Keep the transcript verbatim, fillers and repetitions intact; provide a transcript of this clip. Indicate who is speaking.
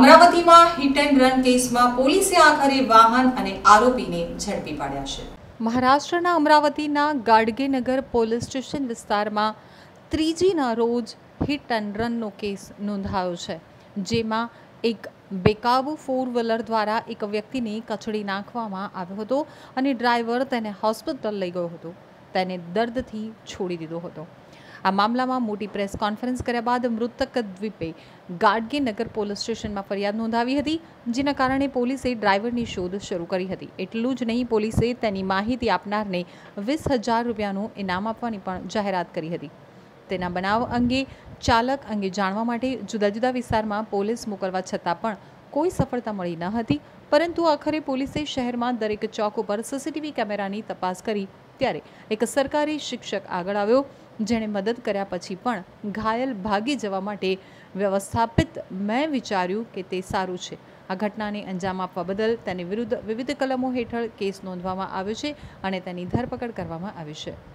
Speaker 1: અમરાવતીમાં hit and run કેસમાં પોલીસે આખરે વાહન અને આરોપીને ઝડપી પાડ્યા છે।
Speaker 2: મહારાષ્ટ્રના અમરાવતીના ગાડગેનગર પોલીસ સ્ટેશન વિસ્તારમાં ત્રીજીના રોજ હિટ એન્ડ રનનો કેસ નોંધાયો છે, જેમાં એક બેકાબુ ફોર વ્હીલર દ્વારા એક વ્યક્તિને કચડી નાખવામાં આવ્યો હતો અને ડ્રાઈવર તેને હોસ્પિટલ લઈ ગયો હતો, તેને દર્દથી છોડી દીધો હતો। આ મામલામાં મોટી પ્રેસ કોન્ફરન્સ કર્યા બાદ મૃતક દ્વીપે ગાડગેનગર પોલીસ સ્ટેશનમાં ફરિયાદ નોંધાવી હતી, જેના કારણે પોલીસે ડ્રાઈવરની શોધ શરૂ કરી હતી। એટલું જ નહીં, પોલીસે તેની માહિતી આપનારને વીસ હજાર રૂપિયાનું ઇનામ આપવાની પણ જાહેરાત કરી હતી। તેના બનાવ અંગે ચાલક અંગે જાણવા માટે જુદા જુદા વિસ્તારમાં પોલીસ મોકલવા છતાં પણ કોઈ સફળતા મળી ન હતી, પરંતુ આખરે પોલીસે શહેરમાં દરેક ચોક ઉપર સીસીટીવી કેમેરાની તપાસ કરી ત્યારે એક સરકારી શિક્ષક આગળ આવ્યો, જેણે મદદ કર્યા પછી પણ ઘાયલ ભાગી જવા માટે વ્યવસ્થાપિત મેં વિચાર્યું કે તે સારું છે। આ ઘટનાને અંજામ આપવા બદલ તેની વિરુદ્ધ વિવિધ કલમો હેઠળ કેસ નોંધવામાં આવ્યો છે અને તેની ધરપકડ કરવામાં આવી છે।